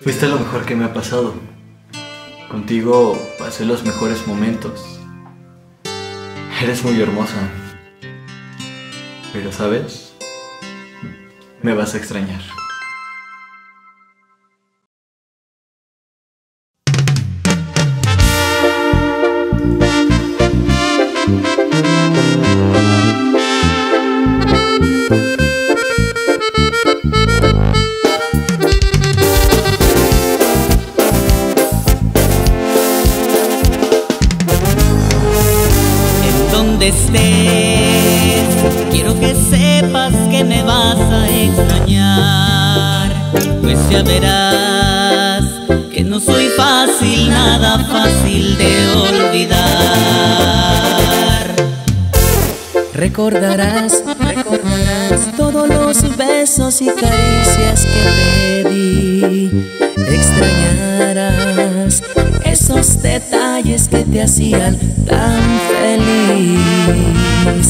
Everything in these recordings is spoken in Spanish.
Fuiste lo mejor que me ha pasado. Contigo pasé los mejores momentos. Eres muy hermosa. Pero, ¿sabes? Me vas a extrañar. Donde estés, quiero que sepas que me vas a extrañar, pues ya verás que no soy fácil, nada fácil de olvidar. Recordarás todos los besos y caricias que te di. Extrañarás esos detalles que te hacían tan feliz.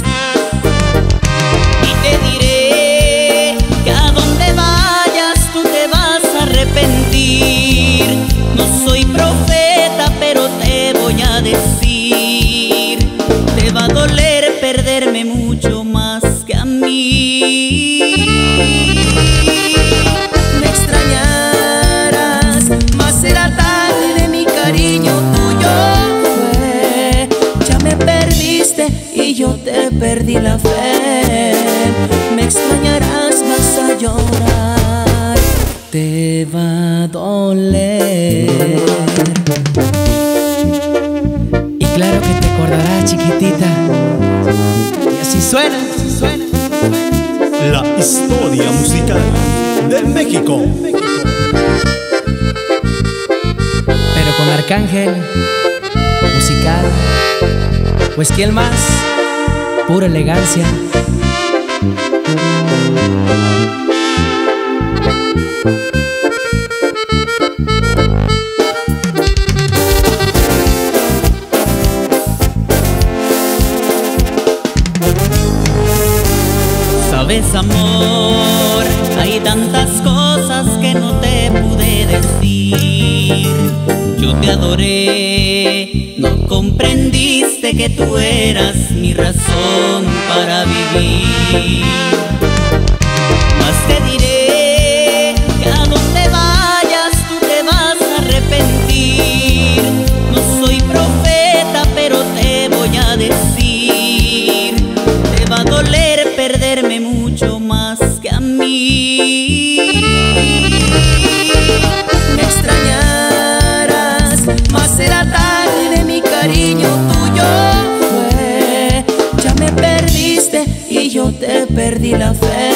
Y te diré que a donde vayas tú te vas a arrepentir. No soy profeta, pero te voy a decir, te va a doler perderme mucho más que a mí. Me extrañarás, mas será tarde, de mi cariño tuyo fue. Ya me perdiste y yo te perdí la fe. Me extrañarás, vas a llorar, te va a doler. Y claro que te acordarás, chiquitita. Y así suena, así suena. La historia musical de México. Pero con Arcángel musical, pues ¿quién más? Pura elegancia. Sabes, amor, hay tantas cosas que no te pude decir. Yo te adoré, no comprendiste que tú eras mi razón para vivir. Mas te diré que a donde vayas tú te vas a arrepentir. No soy profeta, pero te voy a decir, te va a doler perderme mucho más que a mí. Me extrañarás, mas será tarde, de mi cariño tuyo fue. Ya me perdiste y yo te perdí la fe.